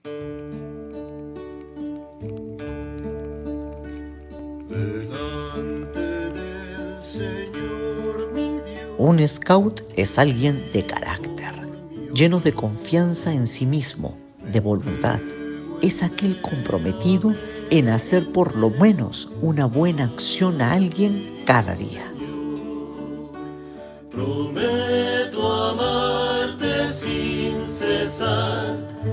Un scout es alguien de carácter, lleno de confianza en sí mismo, de voluntad. Es aquel comprometido en hacer por lo menos una buena acción a alguien cada día. Prometo amarte sin cesar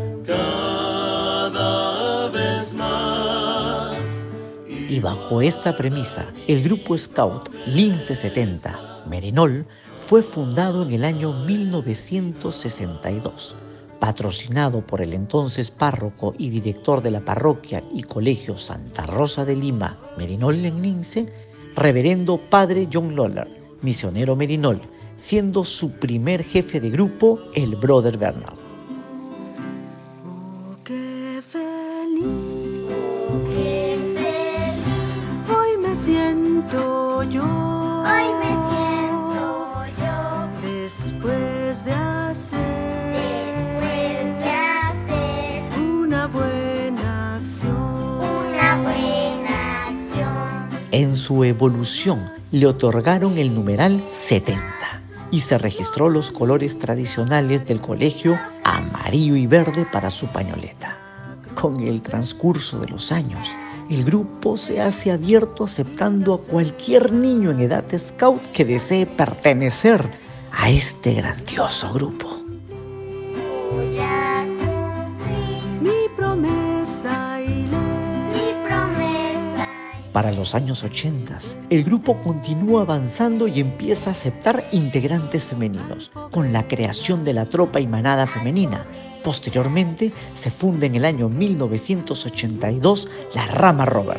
cada vez más. Y bajo esta premisa, el grupo scout Lince 70, Merinol, fue fundado en el año 1962, patrocinado por el entonces párroco y director de la parroquia y colegio Santa Rosa de Lima, Merinol en Lince, reverendo padre John Lawler, misionero Merinol, siendo su primer jefe de grupo el brother Bernard. ¡Qué feliz! Hoy me siento yo. Después de hacer una buena acción. En su evolución le otorgaron el numeral 70 y se registró los colores tradicionales del colegio amarillo y verde para su pañoleta. Con el transcurso de los años, el grupo se hace abierto aceptando a cualquier niño en edad scout que desee pertenecer a este grandioso grupo. Mi promesa Para los años 80, el grupo continúa avanzando y empieza a aceptar integrantes femeninos, con la creación de la tropa y manada femenina. Posteriormente, se funda en el año 1982 la Rama Rover.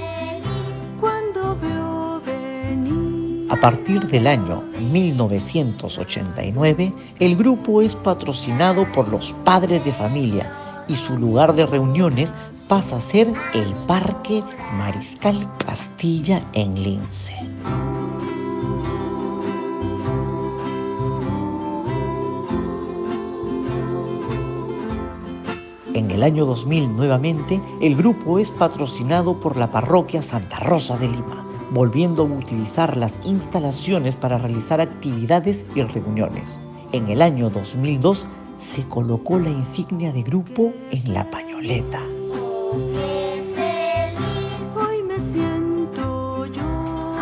A partir del año 1989, el grupo es patrocinado por los padres de familia y su lugar de reuniones pasa a ser el Parque Mariscal Castilla en Lince. En el año 2000, nuevamente, el grupo es patrocinado por la parroquia Santa Rosa de Lima, volviendo a utilizar las instalaciones para realizar actividades y reuniones. En el año 2002 se colocó la insignia de grupo en la pañoleta. Hoy me siento yo.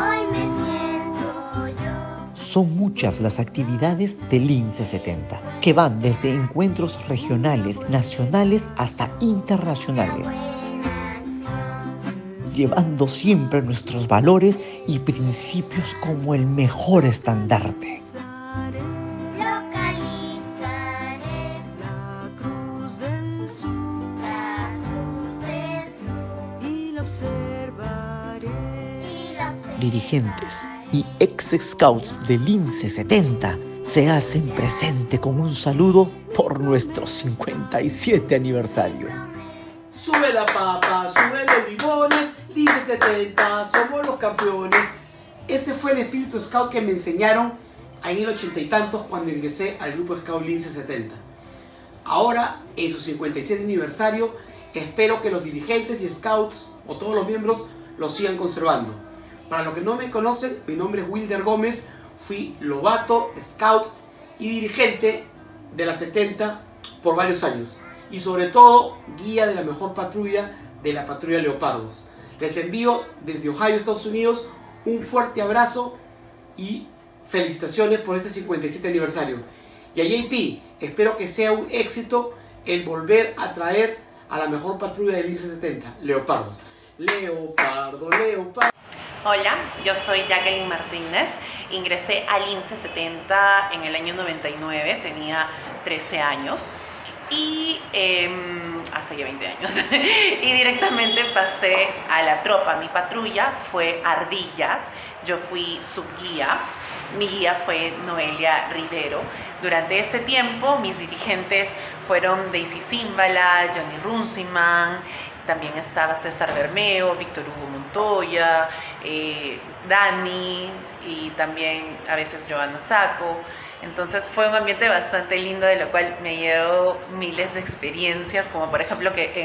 Son muchas las actividades de Lince 70, que van desde encuentros regionales, nacionales hasta internacionales, llevando siempre nuestros valores y principios como el mejor estandarte. La cruz del sur y la observaré. Dirigentes y ex-scouts de Lince 70 se hacen presente con un saludo por nuestro 57 aniversario. Sube la papa, sube los limones, Lince 70, somos los campeones. Este fue el espíritu scout que me enseñaron en el 80 y tantos cuando ingresé al grupo scout Lince 70. Ahora, en su 57 aniversario, espero que los dirigentes y scouts, o todos los miembros, lo sigan conservando. Para los que no me conocen, mi nombre es Wilder Gómez, fui lobato, scout y dirigente de la 70 por varios años. Y sobre todo, guía de la mejor patrulla, de la patrulla Leopardos. Les envío desde Ohio, Estados Unidos, un fuerte abrazo y felicitaciones por este 57 aniversario. Y a JP, espero que sea un éxito el volver a traer a la mejor patrulla de Lince 70, Leopardos. Leopardo, Leopardo. Hola, yo soy Jacqueline Martínez, ingresé a Lince 70 en el año 99, tenía 13 años y hace ya 20 años y directamente pasé a la tropa. Mi patrulla fue Ardillas, yo fui subguía, mi guía fue Noelia Rivero. Durante ese tiempo mis dirigentes fueron Daisy Zímbala, Johnny Runciman, también estaba César Bermeo, Víctor Hugo Montoya, Dani y también a veces Joana Saco. Entonces fue un ambiente bastante lindo, de lo cual me llevo miles de experiencias, como por ejemplo que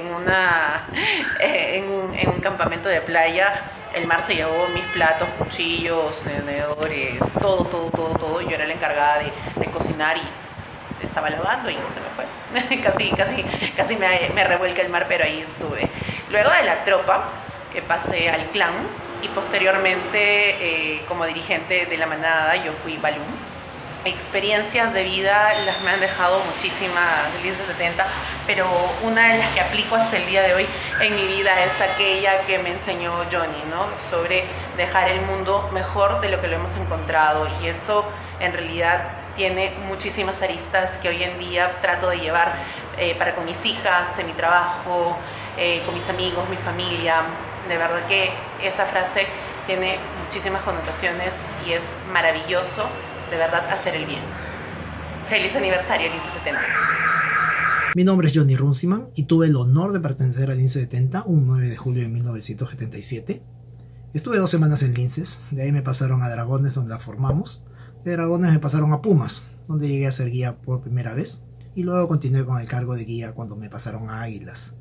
en un campamento de playa el mar se llevó mis platos, cuchillos, tenedores, todo. Yo era la encargada de cocinar y estaba lavando y se me fue. casi me revuelca el mar, pero ahí estuve. Luego de la tropa pasé al clan y posteriormente como dirigente de la manada yo fui Balún. Experiencias de vida las me han dejado muchísimas del Lince 70, pero una de las que aplico hasta el día de hoy en mi vida es aquella que me enseñó Johnny, ¿no? Sobre dejar el mundo mejor de lo que lo hemos encontrado, y eso en realidad tiene muchísimas aristas que hoy en día trato de llevar para con mis hijas, en mi trabajo, con mis amigos, mi familia. De verdad que esa frase tiene muchísimas connotaciones y es maravilloso de verdad hacer el bien. Feliz aniversario Lince 70. Mi nombre es Johnny Runciman y tuve el honor de pertenecer al Lince 70 un 9 de julio de 1977. Estuve 2 semanas en Linces, de ahí me pasaron a Dragones, donde la formamos. De Dragones me pasaron a Pumas, donde llegué a ser guía por primera vez, y luego continué con el cargo de guía cuando me pasaron a Águilas.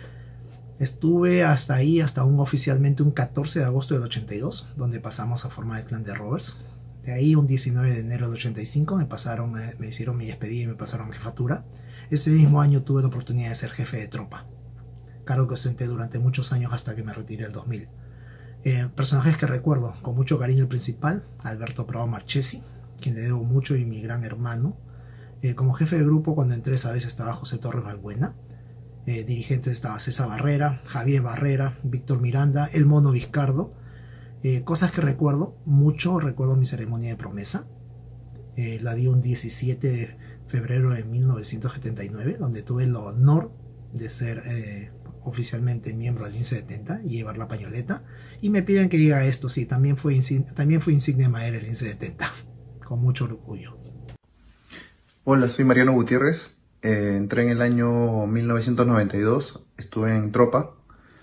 Estuve hasta ahí, hasta oficialmente un 14 de agosto del 82, donde pasamos a formar el clan de Rovers. De ahí un 19 de enero del 85 me hicieron mi despedida y me pasaron a jefatura. Ese mismo año tuve la oportunidad de ser jefe de tropa, cargo que ostenté durante muchos años hasta que me retiré el 2000. Personajes que recuerdo con mucho cariño: el principal, Alberto Prado Marchesi, quien le debo mucho, y mi gran hermano. Como jefe de grupo cuando entré esa vez estaba José Torres Balbuena. Dirigentes estaba César Barrera, Javier Barrera, Víctor Miranda, el Mono Vizcardo. Cosas que recuerdo mucho: recuerdo mi ceremonia de promesa. La di un 17 de febrero de 1979, donde tuve el honor de ser oficialmente miembro del Lince 70 y llevar la pañoleta. Y me piden que diga esto: sí, también fui insignia maestra del Lince 70, con mucho orgullo. Hola, soy Mariano Gutiérrez. Entré en el año 1992, estuve en tropa.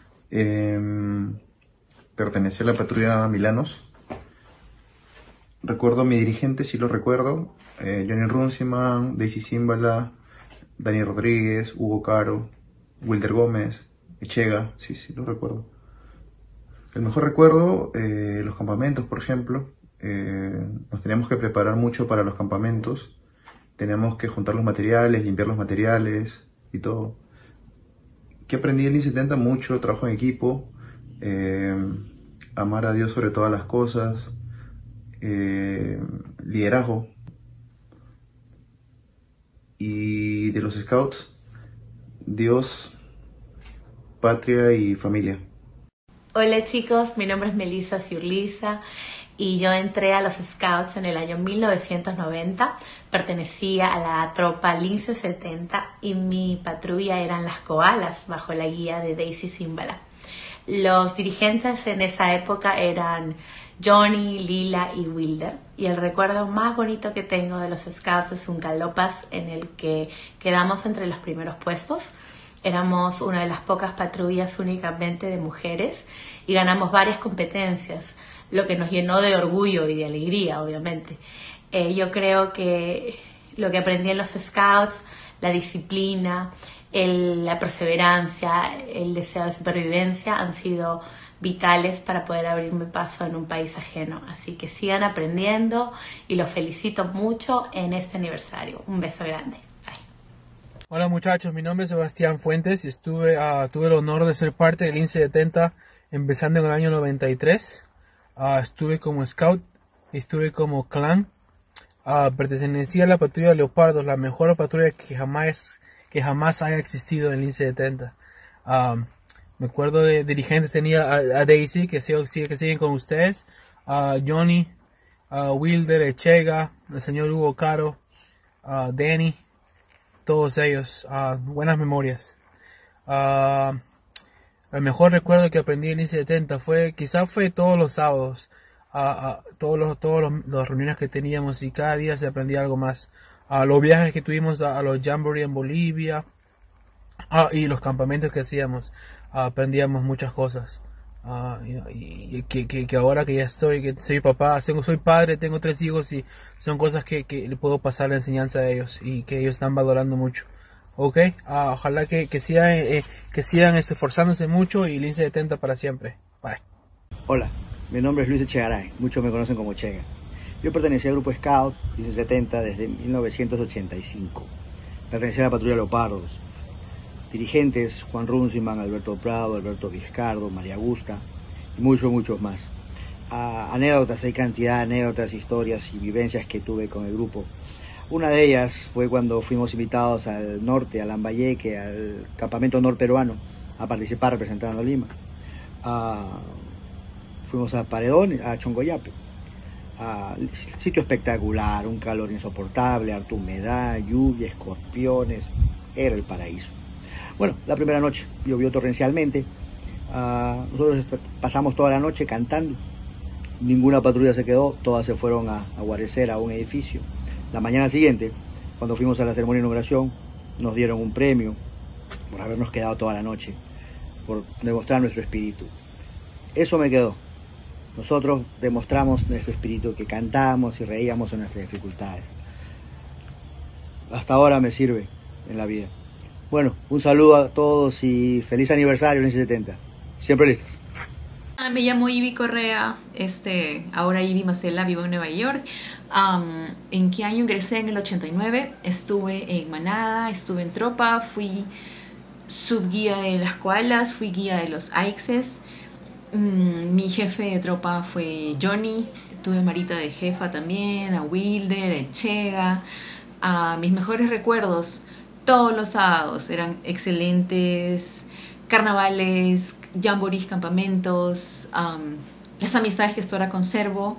Pertenecí a la patrulla Milanos. Recuerdo a mi dirigente, sí lo recuerdo: Johnny Runciman, Daisy Zímbala, Dani Rodríguez, Hugo Caro, Wilder Gómez, Echega, sí lo recuerdo. El mejor recuerdo, los campamentos, por ejemplo. Nos teníamos que preparar mucho para los campamentos. Teníamos que juntar los materiales, limpiar los materiales y todo. ¿Qué aprendí en el 70? Mucho trabajo en equipo. Amar a Dios sobre todas las cosas, liderazgo. Y de los scouts, Dios, patria y familia. Hola chicos, mi nombre es Melissa Ciurliza y yo entré a los Scouts en el año 1990. Pertenecía a la tropa Lince 70 y mi patrulla eran las Koalas, bajo la guía de Daisy Zímbala. Los dirigentes en esa época eran Johnny, Lila y Wilder. Y el recuerdo más bonito que tengo de los Scouts es un galopas en el que quedamos entre los primeros puestos. Éramos una de las pocas patrullas únicamente de mujeres y ganamos varias competencias, lo que nos llenó de orgullo y de alegría, obviamente. Yo creo que lo que aprendí en los Scouts, la disciplina, la perseverancia, el deseo de supervivencia han sido vitales para poder abrirme paso en un país ajeno. Así que sigan aprendiendo y los felicito mucho en este aniversario. Un beso grande. Bye. Hola muchachos, mi nombre es Sebastián Fuentes y tuve el honor de ser parte del Lince 70 empezando en el año 93. Estuve como scout, estuve como clan. Pertenecía a la patrulla Leopardos, la mejor patrulla que jamás haya existido en el Lince 70. Me acuerdo de dirigentes, tenía a Daisy, que siguen con ustedes, a Johnny, a Wilder, Echega, el señor Hugo Caro, a Danny, todos ellos, buenas memorias. El mejor recuerdo que aprendí en el Lince 70 fue todos los sábados, todas las reuniones que teníamos, y cada día se aprendía algo más. Los viajes que tuvimos a los Jamboree en Bolivia, y los campamentos que hacíamos, aprendíamos muchas cosas. que ahora que ya que soy papá, soy padre, tengo 3 hijos y son cosas que le puedo pasar la enseñanza a ellos y que ellos están valorando mucho. Ok, ojalá que sigan esforzándose mucho y Lince 70 para siempre. Bye. Hola, mi nombre es Luis Echegaray, muchos me conocen como Chega. Yo pertenecía al grupo Scout Lince 70 desde 1985. Pertenecía a la patrulla Leopardos. Dirigentes, Juan Runciman, Alberto Prado, Alberto Vizcardo, María Augusta y muchos más. Anécdotas, hay cantidad de anécdotas, historias y vivencias que tuve con el grupo. Una de ellas fue cuando fuimos invitados al norte, a Lambayeque, al campamento norperuano, a participar representando a Lima. Fuimos a Paredón, a Chongoyape. Sitio espectacular, un calor insoportable, harta humedad, lluvia, escorpiones, era el paraíso. Bueno, la primera noche llovió torrencialmente, nosotros pasamos toda la noche cantando, ninguna patrulla se quedó, todas se fueron a guarecer a un edificio. La mañana siguiente, cuando fuimos a la ceremonia de inauguración, nos dieron un premio por habernos quedado toda la noche, por demostrar nuestro espíritu. Eso me quedó. Nosotros demostramos nuestro espíritu, que cantamos y reíamos en nuestras dificultades. Hasta ahora me sirve en la vida. Bueno, un saludo a todos y feliz aniversario Lince 70. Siempre listos. Me llamo Ivy Correa, ahora Ivy Macela, vivo en Nueva York. ¿En qué año ingresé? En el 89. Estuve en Manada, estuve en tropa, fui subguía de las koalas, fui guía de los AIXES. Mi jefe de tropa fue Johnny, tuve Marita de jefa también, a Wilder, a Chega. Mis mejores recuerdos, todos los sábados eran excelentes, carnavales, jamborees, campamentos, las amistades que hasta ahora conservo.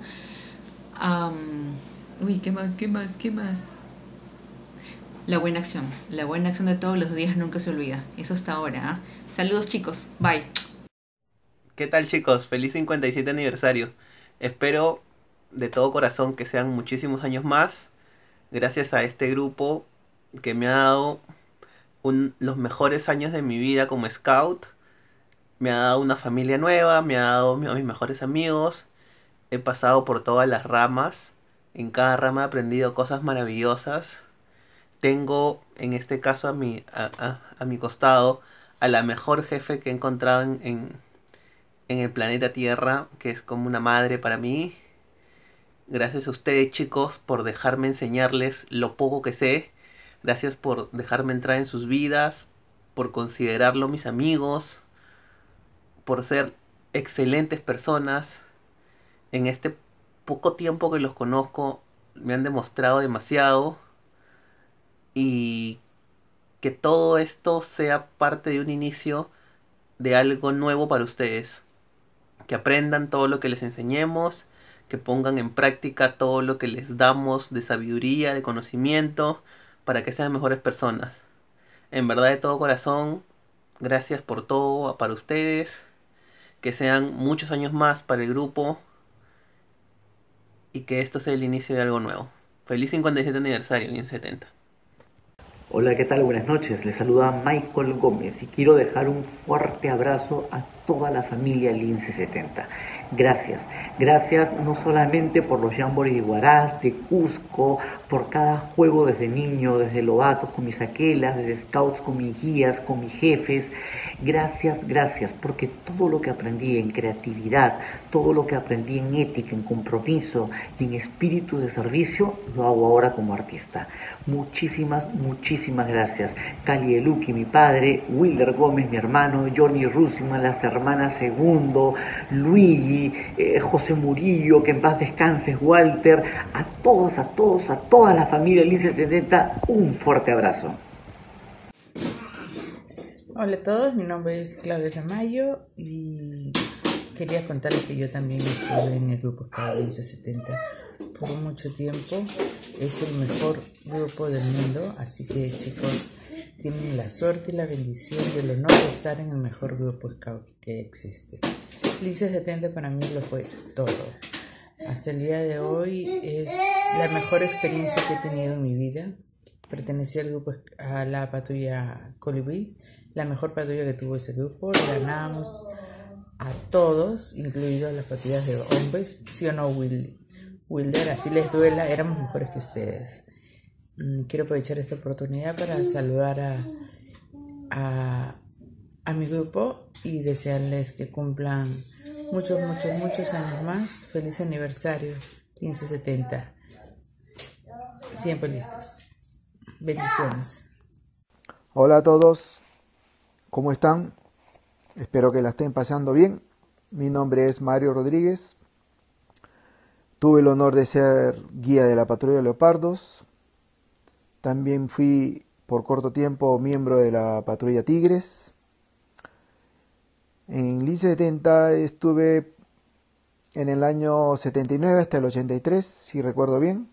¿Qué más? La buena acción de todos los días nunca se olvida, eso hasta ahora. Saludos chicos, bye. ¿Qué tal chicos? Feliz 57 aniversario. Espero de todo corazón que sean muchísimos años más, gracias a este grupo que me ha dado los mejores años de mi vida como scout. Me ha dado una familia nueva, me ha dado a mis mejores amigos. He pasado por todas las ramas. En cada rama he aprendido cosas maravillosas. Tengo, en este caso, a mi costado, a la mejor jefe que he encontrado en el planeta Tierra, que es como una madre para mí. Gracias a ustedes, chicos, por dejarme enseñarles lo poco que sé. Gracias por dejarme entrar en sus vidas, por considerarlo mis amigos, por ser excelentes personas. En este poco tiempo que los conozco, me han demostrado demasiado. Y que todo esto sea parte de un inicio de algo nuevo para ustedes. Que aprendan todo lo que les enseñemos, que pongan en práctica todo lo que les damos de sabiduría, de conocimiento, para que sean mejores personas. En verdad, de todo corazón, gracias por todo para ustedes. Que sean muchos años más para el grupo y que esto sea el inicio de algo nuevo. Feliz 57 aniversario, Lince 70. Hola, ¿qué tal? Buenas noches. Les saluda Michael Gómez y quiero dejar un fuerte abrazo a toda la familia Lince 70. Gracias no solamente por los jamborees de Huaraz, de Cusco, por cada juego desde niño, desde Lobatos con mis aquelas, desde Scouts con mis guías, con mis jefes. Gracias, porque todo lo que aprendí en creatividad, todo lo que aprendí en ética, en compromiso y en espíritu de servicio, lo hago ahora como artista. Muchísimas gracias. Cali Eluki, mi padre, Wilder Gómez, mi hermano, Johnny Russiman, las hermanas Segundo, Luigi, José Murillo, que en paz descanses, Walter, a toda la familia Lince 70, un fuerte abrazo. Hola a todos, mi nombre es Claudia Tamayo y quería contarles que yo también estuve en el grupo Scout Lince 70 por mucho tiempo. Es el mejor grupo del mundo, así que chicos, tienen la suerte y la bendición y el honor de estar en el mejor grupo Scout que existe. Lince 70 para mí lo fue todo. Hasta el día de hoy es la mejor experiencia que he tenido en mi vida. Pertenecía al grupo, a la patrulla Colibrí, la mejor patrulla que tuvo ese grupo. Le ganábamos a todos, incluidos las patrullas de hombres, ¿sí o no, Wilder? Así les duela, éramos mejores que ustedes. Quiero aprovechar esta oportunidad para saludar a mi grupo y desearles que cumplan muchos años más. Feliz aniversario, 1570. Siempre listos. Bendiciones. Hola a todos, ¿cómo están? Espero que la estén pasando bien. Mi nombre es Mario Rodríguez. Tuve el honor de ser guía de la patrulla Leopardos. También fui por corto tiempo miembro de la patrulla Tigres. En Lince 70 estuve en el año 79 hasta el 83, si recuerdo bien.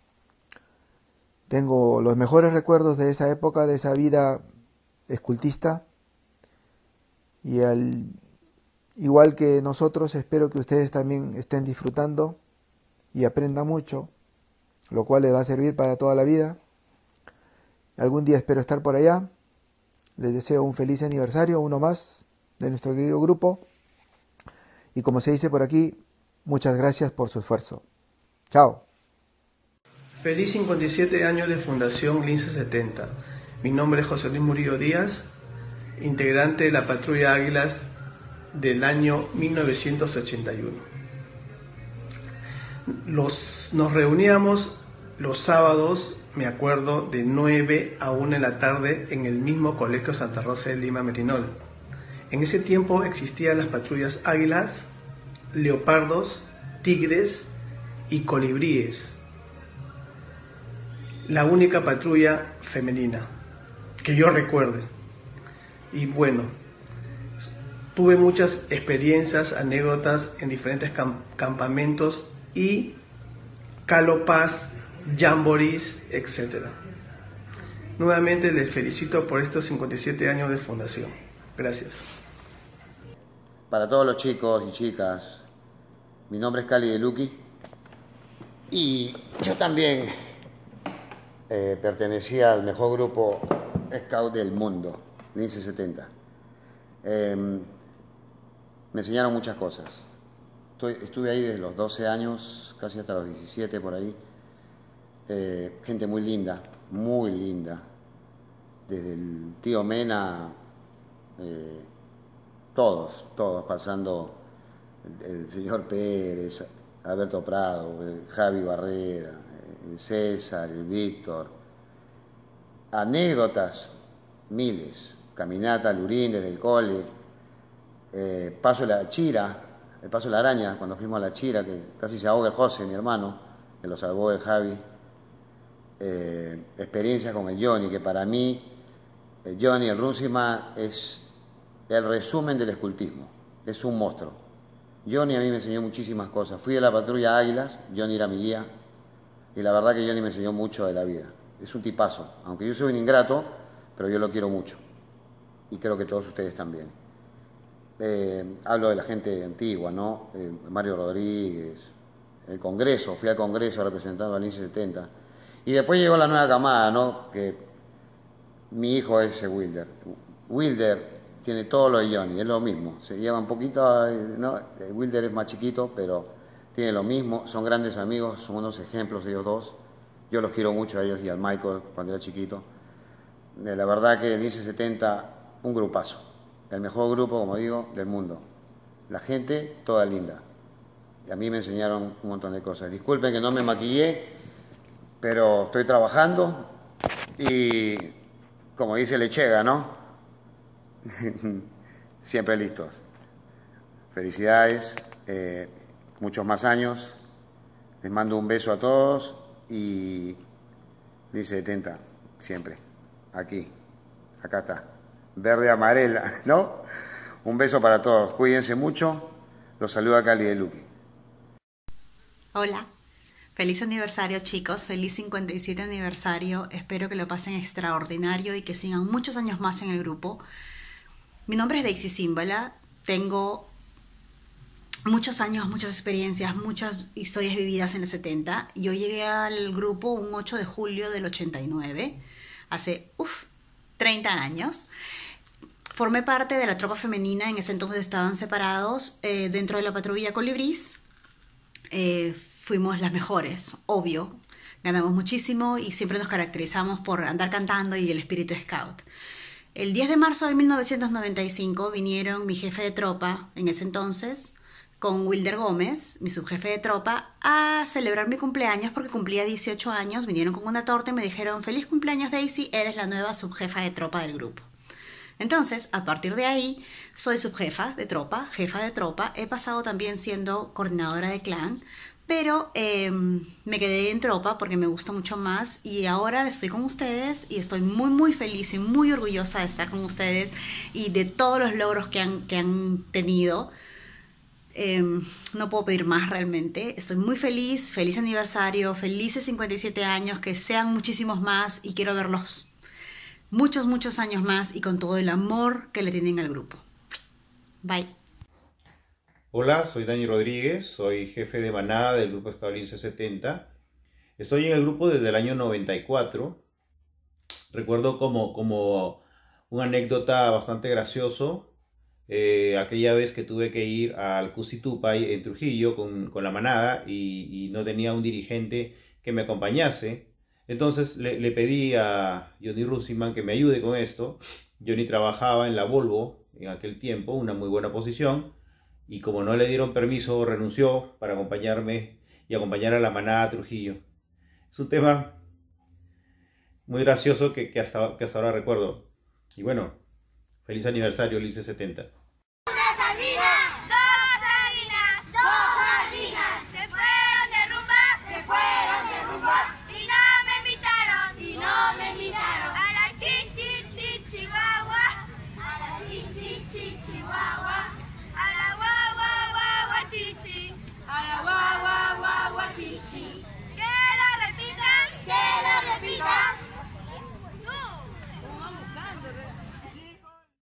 Tengo los mejores recuerdos de esa época, de esa vida escultista. Y igual que nosotros, espero que ustedes también estén disfrutando y aprendan mucho, lo cual les va a servir para toda la vida. Algún día espero estar por allá. Les deseo un feliz aniversario, uno más de nuestro querido grupo. Y como se dice por aquí, muchas gracias por su esfuerzo. Chao. Feliz 57 años de Fundación Lince 70. Mi nombre es José Luis Murillo Díaz, integrante de la Patrulla Águilas del año 1981. Nos reuníamos los sábados, me acuerdo, de 9 a 1 de la tarde en el mismo Colegio Santa Rosa de Lima, Merinol. En ese tiempo existían las patrullas Águilas, Leopardos, Tigres y Colibríes. La única patrulla femenina que yo recuerde. Y bueno, tuve muchas experiencias, anécdotas en diferentes campamentos y calopas, jamborees, etc. Nuevamente les felicito por estos 57 años de fundación. Gracias. Para todos los chicos y chicas, mi nombre es Cali de Luqui y yo también pertenecía al mejor grupo scout del mundo, Lince 70. Me enseñaron muchas cosas. Estuve ahí desde los 12 años, casi hasta los 17 por ahí. Gente muy linda, desde el tío Mena, todos, pasando el señor Pérez, Alberto Prado, Javi Barrera, el César, el Víctor. Anécdotas, miles. Caminata, Lurín desde el cole, paso de la Chira, el paso de la Araña, cuando fuimos a la Chira, que casi se ahoga el José, mi hermano, que lo salvó el Javi. Experiencias con el Johnny, que para mí el Johnny, el Runciman, es el resumen del escultismo, es un monstruo. Johnny a mí me enseñó muchísimas cosas. Fui a la patrulla Águilas, Johnny era mi guía, y la verdad que Johnny me enseñó mucho de la vida. Es un tipazo, aunque yo soy un ingrato, pero yo lo quiero mucho. Y creo que todos ustedes también. Hablo de la gente antigua, ¿no? Mario Rodríguez, el Congreso, fui al Congreso representando al Lince 70. Y después llegó la nueva camada, ¿no? Que mi hijo es Wilder. Wilder tiene todo lo de Johnny, es lo mismo. Se lleva un poquito, ¿no? Wilder es más chiquito, pero tiene lo mismo. Son grandes amigos, son unos ejemplos ellos dos. Yo los quiero mucho a ellos y al Michael cuando era chiquito. La verdad que el Lince 70, un grupazo. El mejor grupo, como digo, del mundo. La gente, toda linda. Y a mí me enseñaron un montón de cosas. Disculpen que no me maquillé, pero estoy trabajando y, como dice Lechega, ¿no? Siempre listos. Felicidades, muchos más años. Les mando un beso a todos y Lince 70, siempre. Aquí, acá está. Verde amarela, ¿no? Un beso para todos. Cuídense mucho. Los saluda Cali de Luqui. Hola. Feliz aniversario, chicos. Feliz 57 aniversario. Espero que lo pasen extraordinario y que sigan muchos años más en el grupo. Mi nombre es Daisy Zímbala. Tengo muchos años, muchas experiencias, muchas historias vividas en los 70. Yo llegué al grupo un 8 de julio del 89. Hace, 30 años. Formé parte de la tropa femenina, en ese entonces estaban separados dentro de la patrulla Colibrís. Fuimos las mejores, obvio. Ganamos muchísimo y siempre nos caracterizamos por andar cantando y el espíritu scout. El 10 de marzo de 1995 vinieron mi jefe de tropa, en ese entonces, con Wilder Gómez, mi subjefe de tropa, a celebrar mi cumpleaños porque cumplía 18 años. Vinieron con una torta y me dijeron: feliz cumpleaños, Daisy, eres la nueva subjefa de tropa del grupo. Entonces, a partir de ahí, soy subjefa de tropa, jefa de tropa. He pasado también siendo coordinadora de clan, pero me quedé en tropa porque me gusta mucho más y ahora estoy con ustedes y estoy muy muy feliz y muy orgullosa de estar con ustedes y de todos los logros que han tenido. No puedo pedir más realmente. Estoy muy feliz, feliz aniversario, felices 57 años, que sean muchísimos más y quiero verlos muchos años más y con todo el amor que le tienen al grupo. Bye. Hola, soy Dani Rodríguez, soy jefe de manada del grupo Scout Lince 70. Estoy en el grupo desde el año 94. Recuerdo como una anécdota bastante gracioso. Aquella vez que tuve que ir al Cusitupay en Trujillo con la manada y no tenía un dirigente que me acompañase. Entonces le pedí a Johnny Runciman que me ayude con esto. Johnny trabajaba en la Volvo en aquel tiempo, una muy buena posición, y como no le dieron permiso, renunció para acompañarme y acompañar a la manada a Trujillo. Es un tema muy gracioso que hasta ahora recuerdo. Y bueno, feliz aniversario, Lince 70.